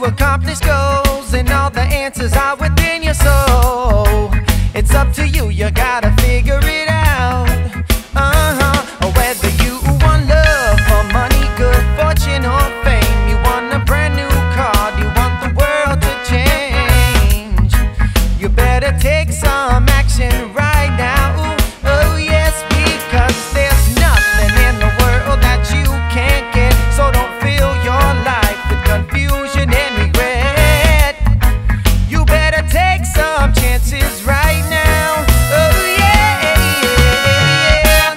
accomplish goals, and all the answers are within your soul. It's up to you, you gotta figure it out. Whether you want love or money, good fortune or fame, you want a brand new car, you want the world to change, you better take some action right now. Oh yes, because there's nothing in the world that you can't get. So don't fill your life with confusion and regret. You better take some chances right now. Oh yeah, yeah.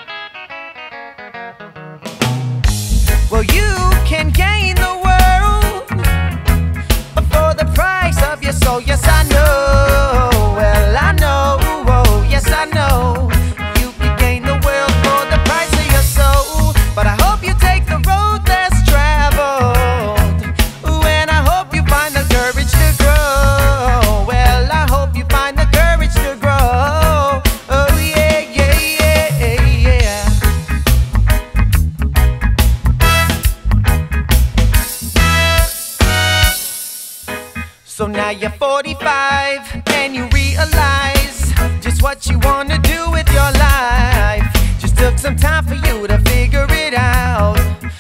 Well, you can gain the world for the price of your soul. Yes, I know. Well, I know. Oh, yes, I know. You can gain the world for the price of your soul. But I hope you take the road less traveled. Ooh, and I hope you find the courage to grow. Well, I hope you find the courage to grow. Oh yeah, yeah, yeah, yeah. So now you're 45 and you realize just what you wanna do with your life. Just took some time for you to figure it out.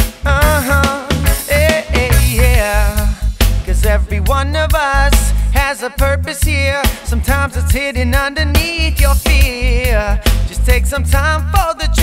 Yeah. 'Cause every one of us has a purpose here. Sometimes it's hidden underneath your fear. Just take some time for the